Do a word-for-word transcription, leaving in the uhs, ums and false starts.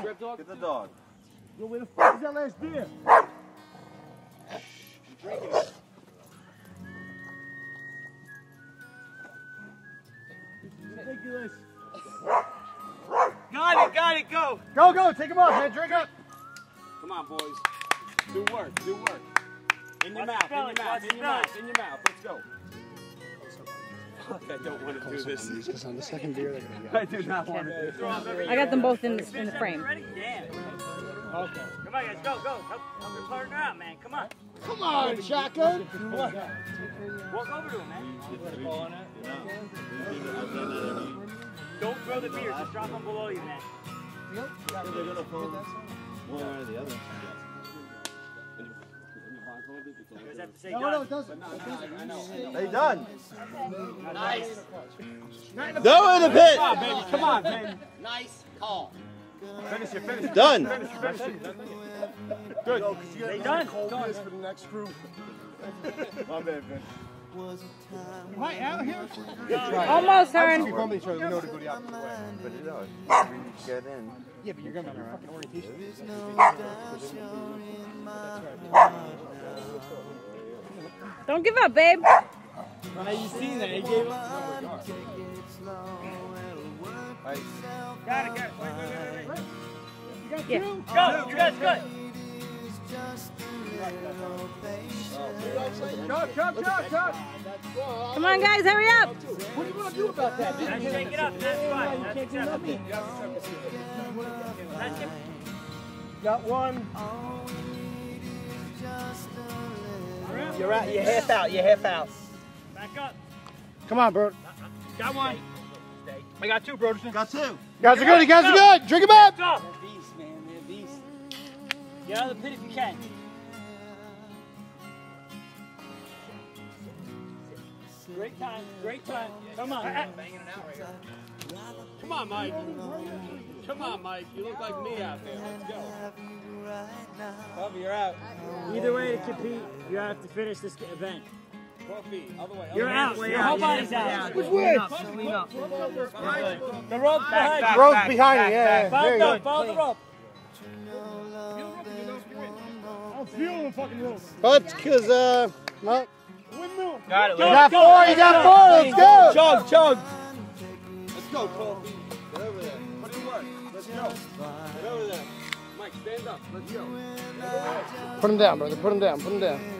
Grab dog. Get the dog. Yo, where the fuck is that last beer? Drinking it. Ridiculous. Got it, got it, go. Go, go, take him off, man. Drink up. Come on, boys. Do work, do work. In your Watch mouth, in your the mouth, belly, in your watch mouth, the in your mouth. Let's go. I don't want to do this. Because on the second beer, they're going to I do not want to do this. I got them both in the, in the frame. Ready? Damn. Okay. Come on, guys, go, go. Help, help your partner out, man. Come on. Come on, shotgun. Walk over to him, man. Don't throw the beer. Just drop them below you, man. They're gonna pull one way or the other. You guys have to say No, done. no, it doesn't. Hey, done. Nice. Go in the pit. Come on, baby. Come on, baby. Nice call. Finish it, finish it. Done. Finish it, finish it. Good. They done? Cold beers for the next crew. My bad, man. Am I out here? Almost, Hearn. We normally try to know to go the opposite way. But it does. We get in. Yeah, but you're going to have a fucking orientation. Don't give up, babe. Now you seen that? He gave up. Got it, got it. Wait, wait, wait, wait. Yeah. Go, you guys good. Chuck, Chuck, Chuck, Chuck. Come on, guys, hurry up. What are you going to do about that? Now shake it up. That's fine. That's acceptable. That's it. Got one. You're out. You're half out. You're half out. Back up. Come on, bro. Got one. I got two, Broderson. Got two. Guys are good. You guys are good. Drink him up. Go. They're beasts, man. They're beasts. Get out of the pit if you can. Great time. Great time. Come on. Come on, Mike. Come on, Mike. You look like me out there. Let's go. Bubba, you're out. Either way to compete, you have to finish this event. twelve feet. Other way. You're out. Your whole body's out. Which way? The rope's behind you. Rope's behind you. Yeah, yeah. Follow There the you rope. go. Follow the rope. I'm feeling the fucking rope. But because uh, well, Windmill. got it. You got four. You got four. Let's go. Chug, chug. Let's go, twelve feet. Get over there. Put in work. Let's go. Get over there. Mike, stand up. Let's go. Put him down, brother. Put him down. Put him down.